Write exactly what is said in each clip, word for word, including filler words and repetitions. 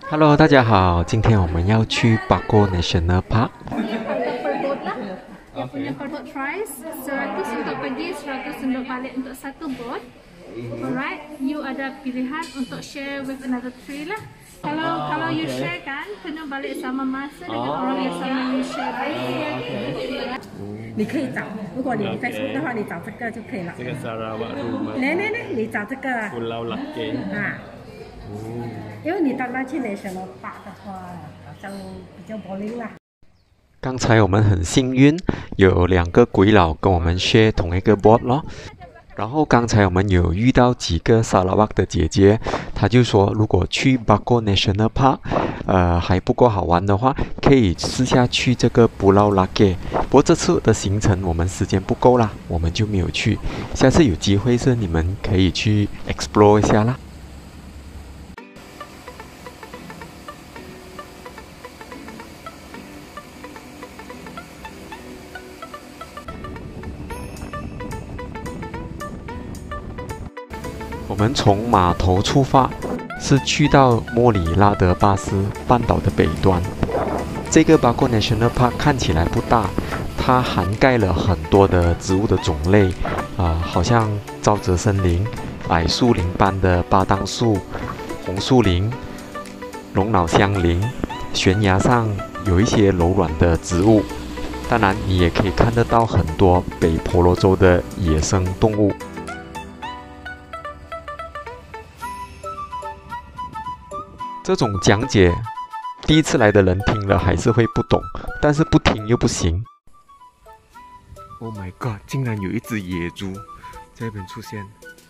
Hello， 大家好，今天我们要去 Bako National Park。 Dia punya per boat price seratus untuk pergi, seratus untuk balik untuk satu boat. Alright, you ada pilihan untuk share with another three lah. Kalau kalau you share kan, kena balik sama masa dengan orang yang sama you share. 你可以找，如果你 Facebook 的话，你找这个就可以了。 这个沙拉瓦路吗？ 来来来，你找这个啊。 布劳拉给。 啊。因为你当然去 National Park 的话，好像比较 boring 啦。 刚才我们很幸运，有两个鬼佬跟我们 share 同一个 boat 咯。然后刚才我们有遇到几个沙拉瓦的姐姐，她就说如果去 Bako National Park， 呃还不够好玩的话，可以试下去这个布劳拉给。不过这次的行程我们时间不够啦，我们就没有去。下次有机会是你们可以去 explore 一下啦。我们从码头出发，是去到莫里拉得巴斯半岛的北端。这个 Bako National Park 看起来不大，它涵盖了很多的植物的种类，啊、呃，好像沼泽森林、矮树林般的巴当树、红树林、龙脑香林，悬崖上有一些柔软的植物。当然，你也可以看得到很多北婆罗洲的野生动物。这种讲解，第一次来的人听了还是会不懂，但是不听又不行。Oh my god！ 竟然有一只野猪在这边出现，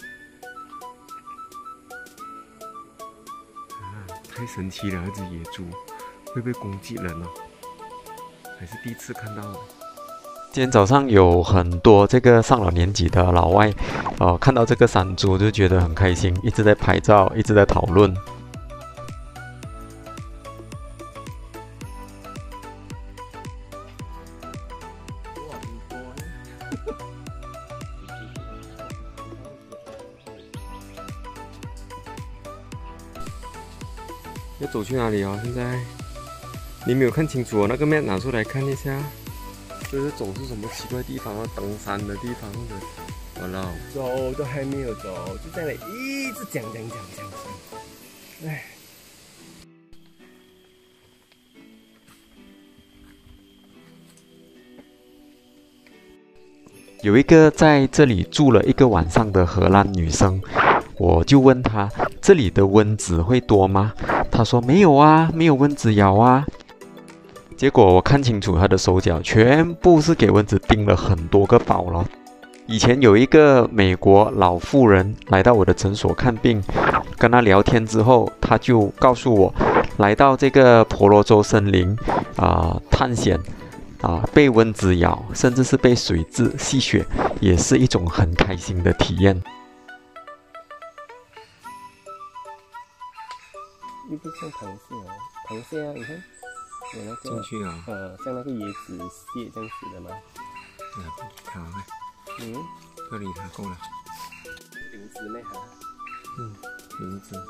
啊，太神奇了！这只野猪会不会攻击人呢？还是第一次看到了。今天早上有很多这个上了年纪的老外，哦、呃，看到这个山猪就觉得很开心，一直在拍照，一直在讨论。要走去哪里哦？现在你没有看清楚哦，那个 map 拿出来看一下。这是走是什么奇怪地方啊？登山的地方的。完了， 走都还没有走，就在那里一直讲讲讲讲讲。哎。 有一个在这里住了一个晚上的荷兰女生，我就问她这里的蚊子会多吗？她说没有啊，没有蚊子咬啊。结果我看清楚她的手脚，全部是给蚊子叮了很多个包了。以前有一个美国老妇人来到我的诊所看病，跟她聊天之后，她就告诉我，来到这个婆罗洲森林啊、呃、探险。啊，被蚊子咬，甚至是被水蛭吸血，也是一种很开心的体验。 又不像螃蟹哦，螃蟹啊，你看有那个进去啊， 呃，像那个椰子蟹这样子的吗？ 啊，好嘞， 嗯， 这里它够了。 瓶子呢？哈， 嗯，瓶子。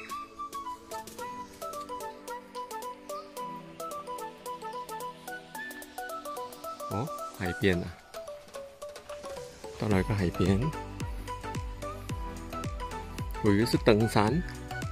哦，海边啊，到了一个海边，我以为是登山。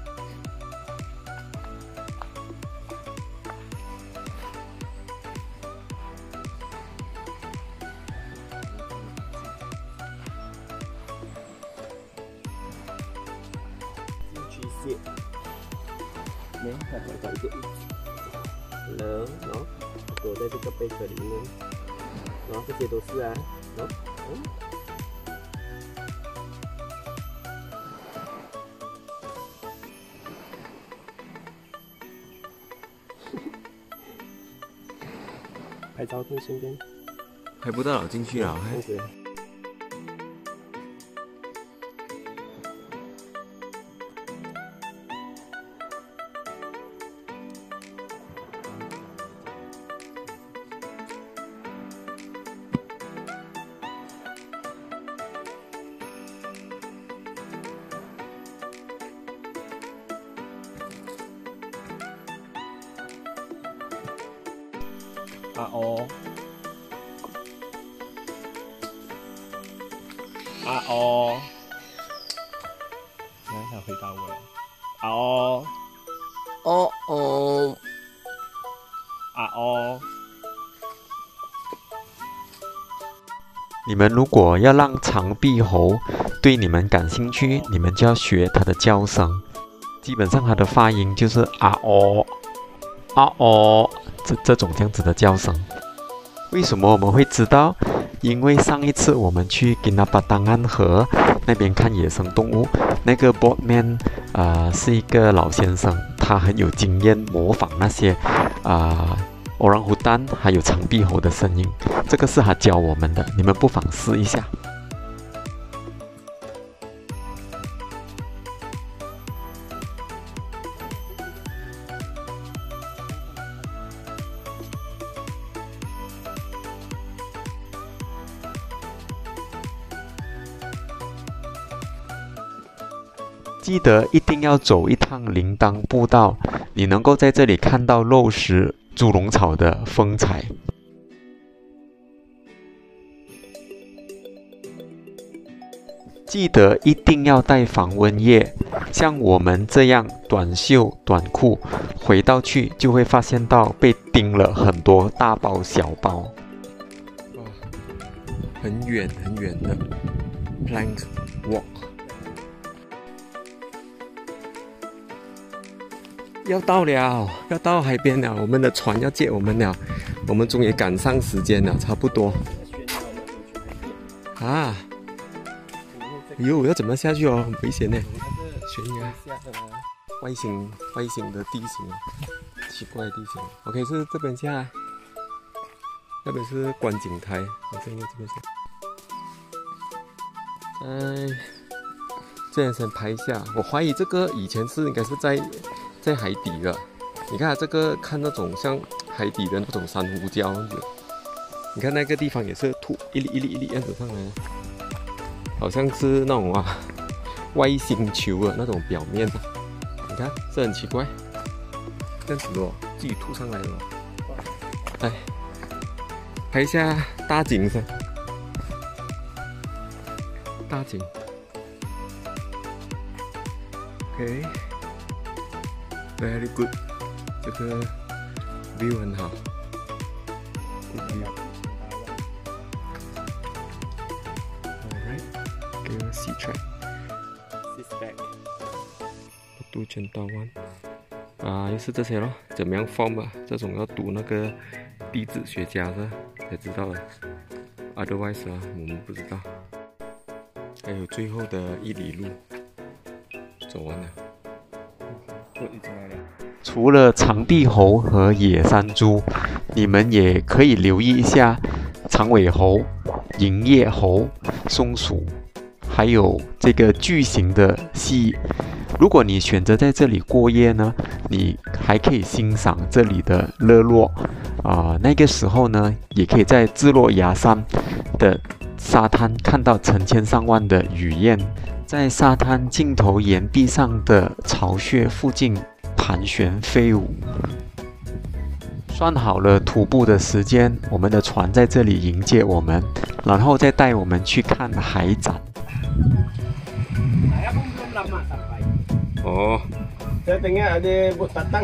进去蟹，呢，它会找一个，hello，然后躲在这个贝壳里面。然后这些都是啊，哦，嗯，拍照片顺便， 拍不到，进去了，还。 啊哦，啊哦，来，他回答我了。啊哦，哦哦，啊哦。 你们如果要让长臂猴对你们感兴趣，你们就要学它的叫声。基本上它的发音就是啊哦啊哦，这这种这样子的叫声。为什么我们会知道？因为上一次我们去吉纳巴当岸河那边看野生动物，那个 boatman 呃是一个老先生，他很有经验模仿那些啊。呃欧朗虎丹还有长臂猴的声音，这个是他教我们的，你们不妨试一下。记得一定要走一趟铃铛步道，你能够在这里看到肉食猪笼草的风采。记得一定要带防蚊液，像我们这样短袖短裤回到去就会发现到被叮了很多大包小包。 哇，很远很远的 plank walk。要到了，要到海边了，我们的船要接我们了，我们终于赶上时间了，差不多。啊，哟，要怎么下去哦？很危险呢，悬崖，外形外形的地形，奇怪的地形。OK， 是这边下，那边是观景台，我这边这边下。在这样先拍一下，我怀疑这个以前是应该是在。在海底的，你看这个看那种像海底的那种珊瑚礁样子，你看那个地方也是凸一粒一粒一粒样子上来的，好像是那种啊外星球的那种表面，你看这很奇怪，这样子的哦，自己凸上来的哦。来拍一下大景噻，大景 ，OK。Very good， 这个 view 很好 ，good view。Alright， 给我 C track，sit back， 读全道湾，啊，又是这些咯，怎么样 form 啊？这种要读那个地质学家的才知道的 ，otherwise 啊，我们不知道。还有最后的一里路，走完了。 除了长臂猴和野山猪，你们也可以留意一下长尾猴、银叶猴、松鼠，还有这个巨型的蜥蜴。如果你选择在这里过夜呢，你还可以欣赏这里的日落啊、呃。那个时候呢，也可以在日落崖山的沙滩看到成千上万的雨燕。在沙滩尽头岩壁上的巢穴附近盘旋飞舞。算好了徒步的时间，我们的船在这里迎接我们，然後再帶我們去看海展。 哦， saya tengok ada bot datang.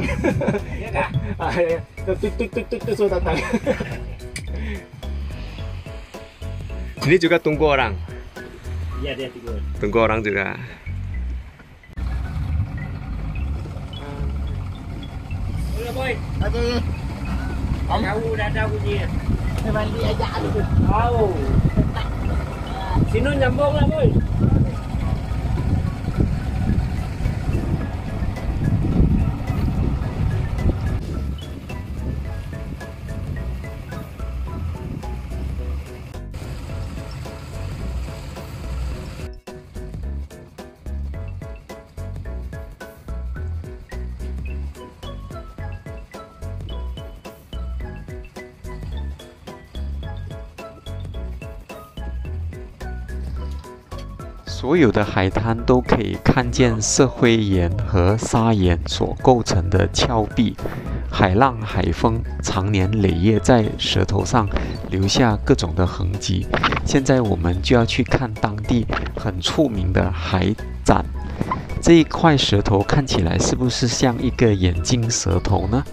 Tuk tuk tuk tuk tuk datang. Ini juga tunggu orang. Iya, dia tunggu. Tunggu orang juga. Boleh, boy. Okey. Tahu dah dah bunyi. Mandi aja dulu. Tahu. Sini nyambung lah, boy. 所有的海滩都可以看见社会岩和砂岩所构成的峭壁，海浪、海风常年累月在石头上留下各种的痕迹。现在我们就要去看当地很出名的海展。这一块石头看起来是不是像一个眼镜蛇头呢？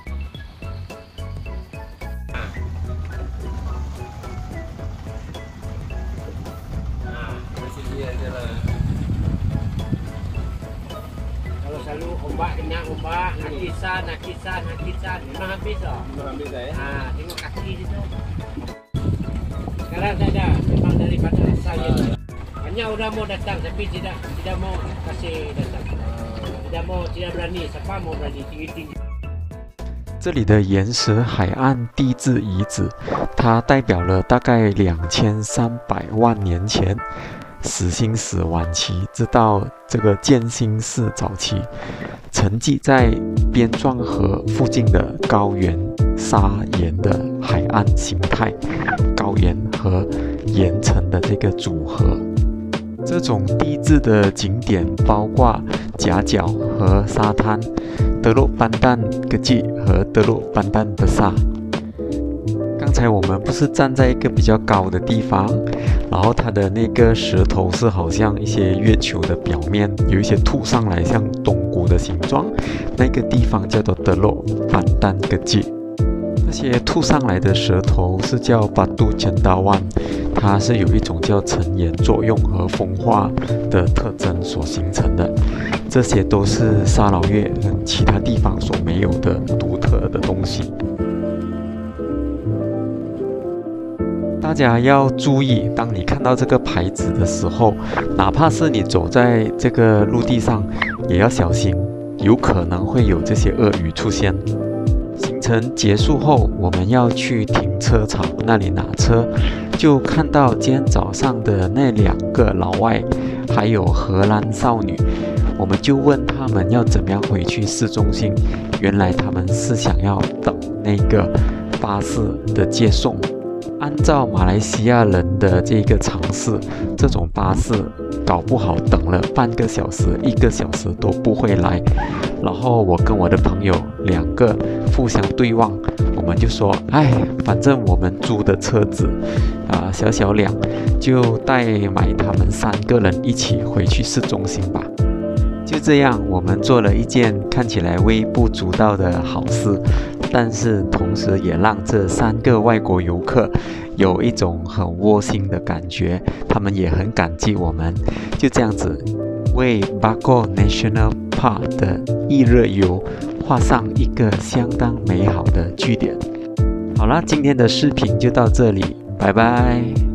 Selalu ombak kena ombak, hakisan, hakisan, hakisan. Memang habis tak? Memang habis dah ya? Ha, tengok kaki situ. Sekarang tak ada, memang daripada asalnya. Hanya orang mau datang tapi tidak tidak mau kasih datang. Tidak mau, tidak berani. Siapa mau berani tinggi-tinggi. 这里的岩石海岸地质遗址，它代表了大概两千三百万年前。始兴史晚期直到这个建兴史早期，沉积在边状河附近的高原砂岩的海岸形态，高原和岩层的这个组合。这种地质的景点包括夹角和沙滩、德洛班丹格基和德洛班丹的沙。刚才我们不是站在一个比较高的地方，然后它的那个石头是好像一些月球的表面，有一些凸上来像冬菇的形状，那个地方叫做德洛班丹格基。那些凸上来的石头是叫巴杜千达湾，它是有一种叫沉岩作用和风化的特征所形成的。这些都是沙劳越跟其他地方所没有的独特的东西。大家要注意，当你看到这个牌子的时候，哪怕是你走在这个陆地上，也要小心，有可能会有这些鳄鱼出现。行程结束后，我们要去停车场那里拿车，就看到今天早上的那两个老外，还有荷兰少女，我们就问他们要怎么样回去市中心。原来他们是想要等那个巴士的接送。按照马来西亚人的这个常识，这种巴士搞不好等了半个小时、一个小时都不会来。然后我跟我的朋友两个互相对望，我们就说：“哎，反正我们租的车子啊，小小辆，就带买他们三个人一起回去市中心吧。”就这样，我们做了一件看起来微不足道的好事，但是同时也让这三个外国游客有一种很窝心的感觉，他们也很感激我们。就这样子，为 Bako National Park 的一日游画上一个相当美好的句点。好了，今天的视频就到这里，拜拜。